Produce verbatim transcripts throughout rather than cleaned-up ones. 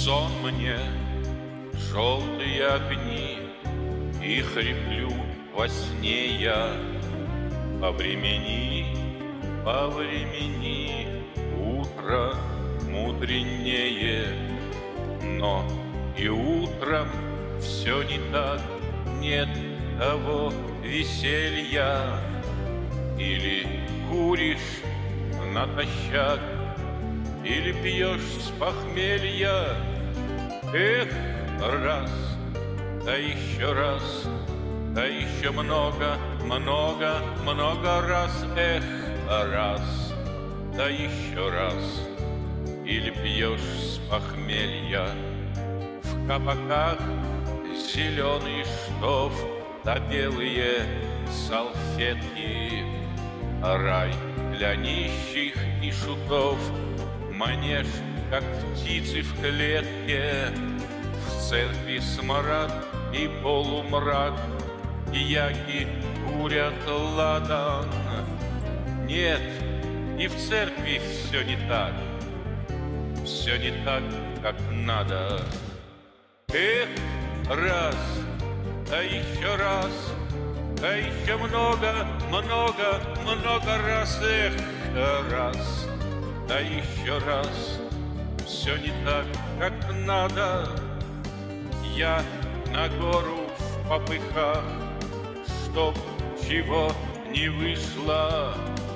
сон мне желтые огни, и хриплю во сне я. Повремени, повремени, утро мудренее. Но и утром все не так, нет того веселья. Или куришь натощак, или пьешь с похмелья. Эх, раз, да еще раз, да еще много, много, много раз. Эх, раз, да еще раз, или пьешь с похмелья. В кабаках зеленый штоф да белые салфетки. Рай для нищих и шутов, манеж, как птицы в клетке. В церкви смрад и полумрак, дьяки курят ладан. Нет, и в церкви все не так, все не так, как надо. Эх, раз, да еще раз, да еще много, много, много раз. Эх, раз, да еще раз, все не так, как надо. Я на гору в попыхах, чтоб чего не вышло.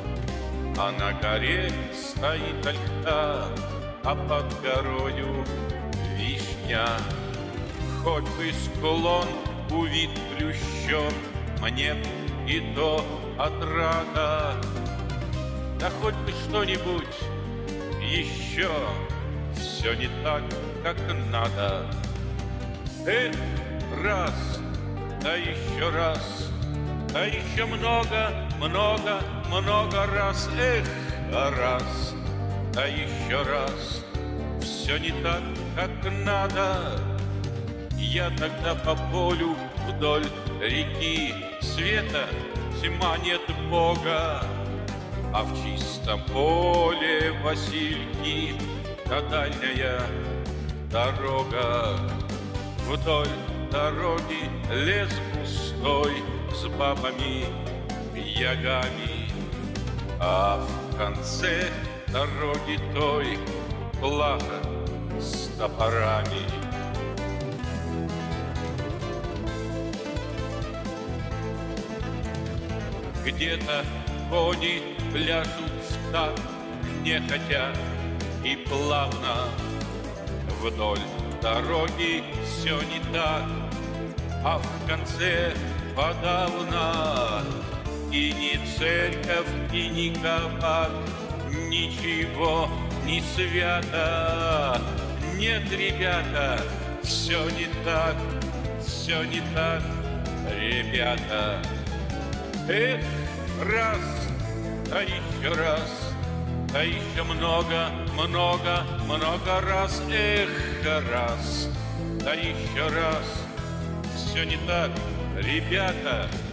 А на горе стоит ольха, а под горою вишня. Хоть бы склон увид плющом, мне и то отрада. Да хоть бы что-нибудь еще, все не так, как надо. Эх, раз, да еще раз, да еще много, много, много раз. Эх, раз, да еще раз, все не так, как надо. Я тогда по полю вдоль реки, света тьма, нет Бога. А в чистом поле васильки, да дальняя дорога. Вдоль дороги лес густой с бабами, ягами. А в конце дороги той плаха с топорами. Где-то кони пляшут в такт, нехотя и плавно. Вдоль дороги все не так, а в конце подавно. И ни церковь, и ни кабак, ничего не свято. Нет, ребята, все не так, все не так, ребята. Эх, раз, да еще раз, да еще много, много, много раз. Эх, раз, да еще раз, все не так, ребята.